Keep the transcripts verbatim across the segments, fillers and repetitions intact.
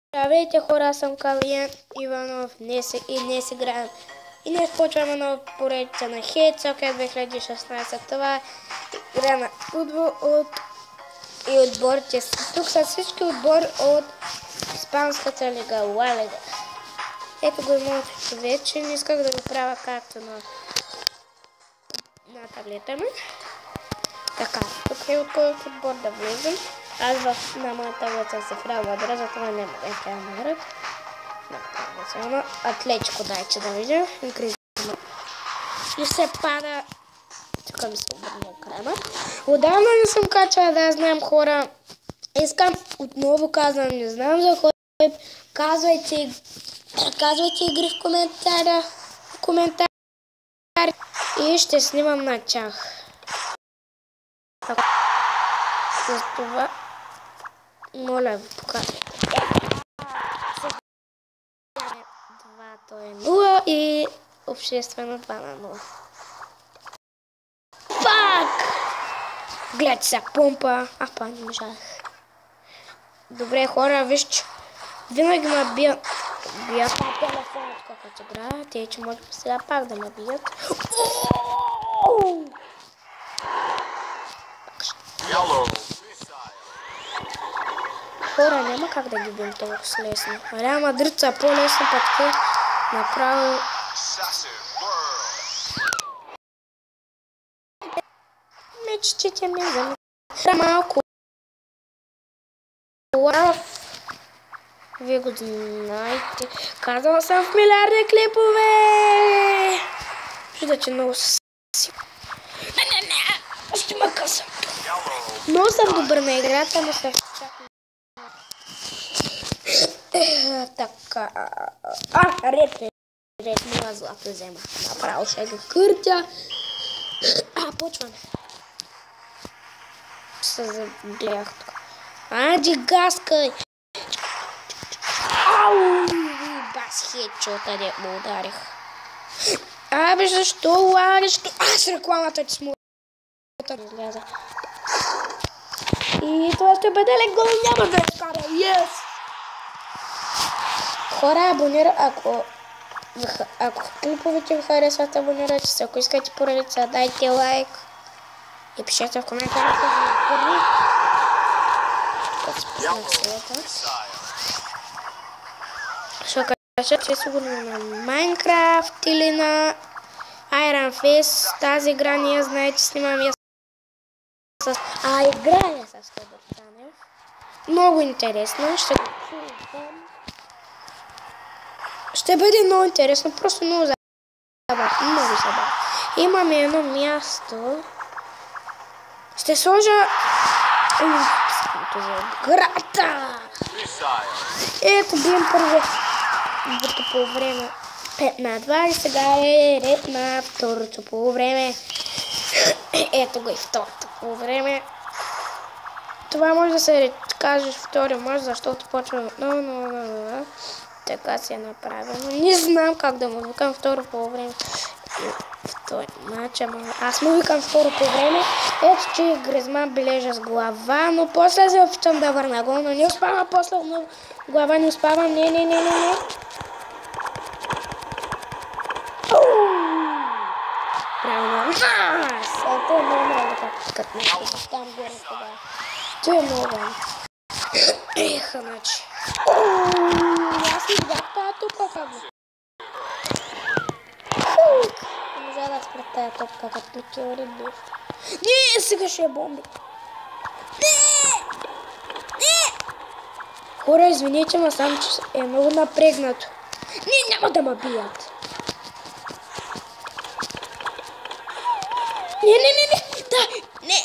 Здравейте хора, аз съм Калиян Иванов днес, и днес играем. И днес почваме нова поредица на Head Soccer две хиляди и шестнадесета. Това е игра на футбол от и отборите. Тук са всички отбори от Испанската лига, Ла Лига. Ето го моето вече, не исках да го правя както на, на таблета ми. Така, тук е от който отбор да влезем. Аз в на моята таблица се в Реал Мадрид, затова няма да е в Реал Мадрид. На Атлетико, дайте да видя. И се пада. Тук ми се обърна екрана. Отдавна не съм качала, да знам хора. Искам отново казвам, не знам за кой. Казвайте, казвайте игри в коментаря. В коментари. И ще снимам на тях. За това моля ви, покажете. два, то е нула и обществено два на нула. Фак! Гледайте сега помпа. А, па, не можах. Добре, хора, виж, че винаги ме бият. Бият на телефона, като играят. Те, че може сега пак да ме бият. Хора, няма как да ги бим толкова с лесно. Реал Мадрид са по-лесно, пък те направо... Мечтите ми за малко. Вие го знаете. Казвам съм в милиарди клипове. Вижда, че много си... Не, не, не! Ще ме късам. Много съм добър на играта, но съм чакам. Така. А, ред, ред, мила злато взема. Направо ще ги къртя. А, почваме. Се загледах тук. Ади, гаскай! Ау! Бас хедшота, де му ударих. Абе, защо удариш? Аз рекламата ти сму... Изляза. И това ще бъде ли гол? Няма да я вкара. Yes! Хора, абонира, ако, ако клиповете ви харесват, абонирайте се. Ако искате поредица, дайте лайк и пишете в коментарите за първи. Ще кажа, че сигурно на Майнкрафт или на Iron Fist. Тази игра ние знаете, снимам я с... А, играя с Тодор Танев. Много интересно, ще го чуем. Ще бъде много интересно, просто много забавно, много забавно. Имаме едно място. Ще сложа... Грата! Ето бием първо по време пет на два и сега е ред на второто по време. Ето го и второто по време. Това може да се каже втори мач, защото почваме отново, но, но, но, така си е направено. Не знам как да му викам второ по време. Втори мач, ама аз му викам второ по време. Ето, че Гризман бележа с глава, но после се опитам да върна гол, но не успавам после, но глава не успавам. Не, не, не, не, не. Правилно. Ето е много много като нещо. Там горе това. Това е много важно. Еха, значи. Аз не видях тази топка как го. Не можа да спред тази топка, като метеорит бив. Не, сега ще е бомби. Не! Не! Хора, извините, ма сам, че е много напрегнато. Не, няма да ме бият. Не, не, не, не, да, не,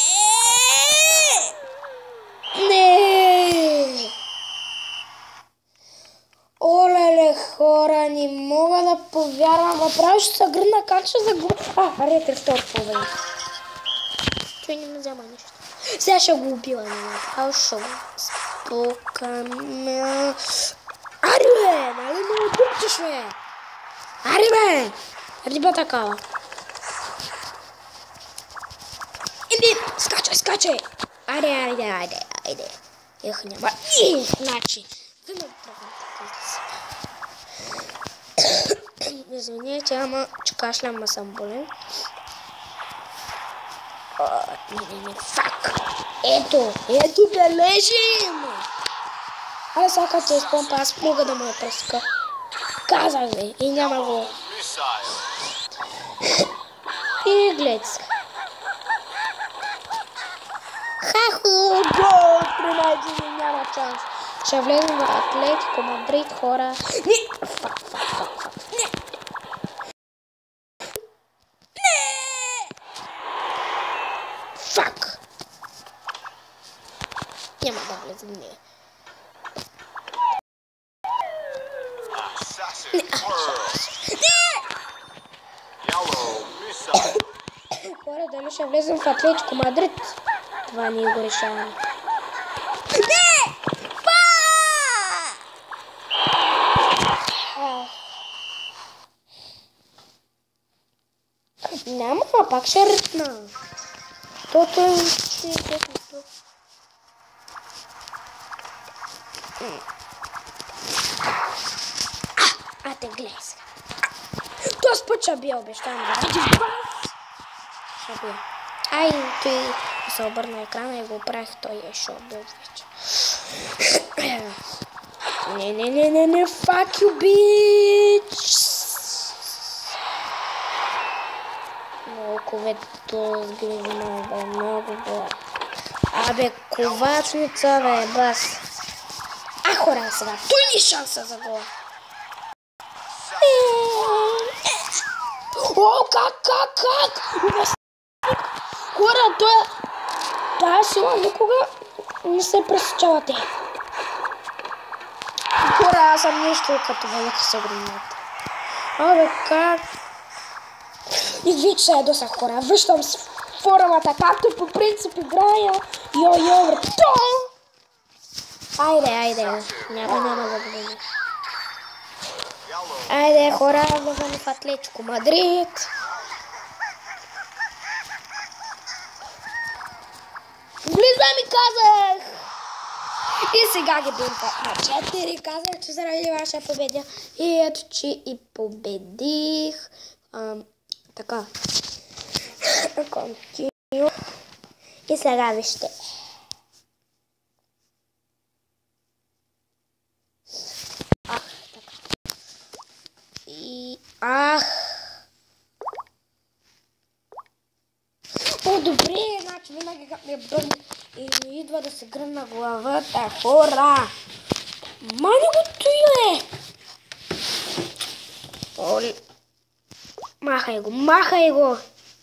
не. Олеле, хора, не мога да повярвам, направо ще се гръдна, как ще загубя? А, ретри втор по-време. Той не ме взема нищо. Сега ще го убила, направо ще го спукаме. Ари бе, нали ме отбучиш бе? Ари бе, риба такава. Инди, скачай, скачай! Айде, айде, айде, айде. Ех, няма. И, значи, Да не тръгвам птици. Извинете, ама че кашлям, ама съм болен. О, не, не, не, фак. Ето, ето бележим. Айде сега като се изпомпа, аз мога да му я пръска. Казах ви и няма го. И глед сега. Хахо, гол! При мен няма шанс. Ще влезем в Атлетико Мадрид, хора. Не! Фак, фак, фак, фак. Не! Не! Фак! Няма да влезем ние. Не! Не! Хора, дали ще влезем в Атлетико Мадрид? Това ние го решаваме. Не! Няма, пак ще рътна. Тото е честното. А, те гледай сега. Този път ще бия, обещавам да ради вас. Ще бия. Ай, той се обърна екрана и го оправих, той е шо бил вече. Не, не, не, не, не, fuck you, bitch! Много ковето сгрижено, бе, много бе. Абе, ковачница, бе, бас. А, хора, сега, той ни шанса за гола. О, как, как, как? Хора, той е... Тая сила никога не се пресечава те. Хора, аз съм нещо като велика с огромната. Абе, как? И вече се ядосах, хора. Връщам с формата, както по принцип играя. Йо-йо, врато! Айде, айде. Няма, няма да бъде. Айде, хора, влизаме в Атлетико Мадрид. Влизам и казах! И сега ги бим на четири. Казах, че заради ваша победа. И ето, че и победих. Ам, така. Континю. И сега вижте. Ах, така. И... Ах! О, добре, значи винаги как ме бърне и ми идва да се гръмна главата, хора! Мани го туиле! Оли... Махай го, махай го!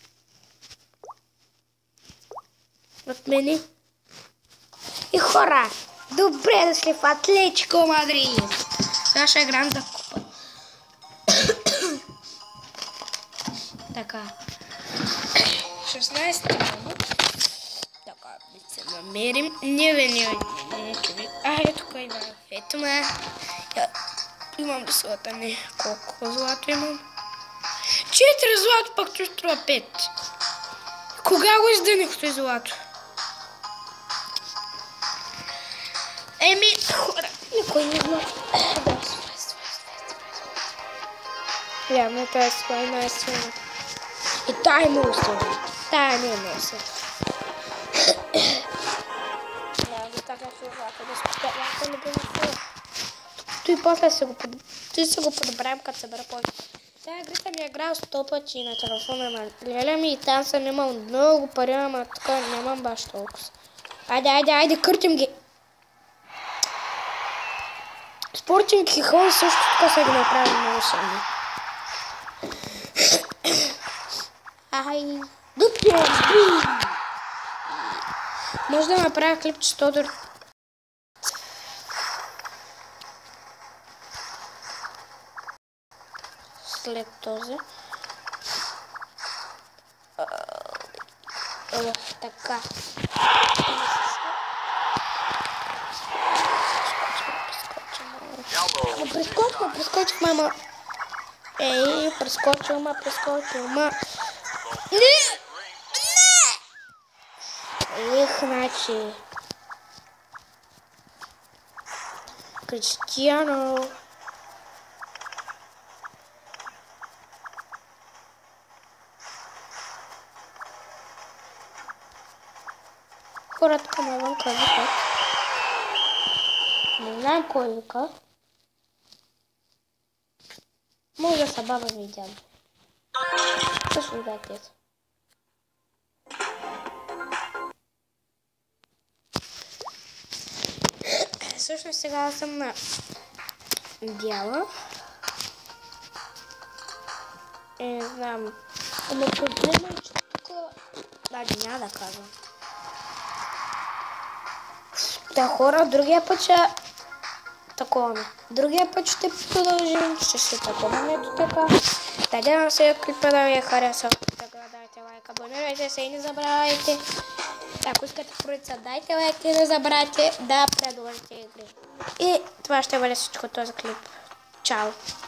От мене. И хора, добре дошли в Атлетико Мадрид! Сега ще играем за купа. Така. шестнайсети минут. Така, да се намерим. Не бе, не бе, не човек. А, ето тук има. Ето ме. Имам до злата, не. Колко злато имам? Четири злато, пък той струва пет. Кога го издъних този злато? Еми, хора, никой не знае. Да, свай, свай, свай, свай. Явно това е свай най-свай. И тая е много силна. Тая не е много силна. Да, до така че злато да спустя лака не би на сила. Той после се го, той се го подобравим, като събера повече. Тая игра съм я играл сто пъти на телефона на леля ми и там съм имал много пари, ама така нямам баш толкова. Айде, айде, айде, къртим ги. Спортинг и хон също така са ги направили много сами. Ай, дупия, бим! Може да направя клип, че Тодор... След този. О, така. Ама прескочма, прескочихме, ама... Ей, прескочил, ма, прескочил, ма... Не! Не! Ех, значи... Криштиано. Хората към навън викат. Не знам кой вика. Може да са баба ми и дядо. Също да е тето. Също сега съм на бяла. И не знам. Ама проблема е, че тук... Даже няма да казвам. Да, хора, другия път ще... Такова. Другия път ще продължим. Ще ще таковаме ето така. Надявам се клипа да ви е харесал. Така дайте лайк, абонирайте се и не забравяйте. Ако искате поредица, дайте лайк и не забравяйте да предложите игри. И това ще бъде всичко този клип. Чао!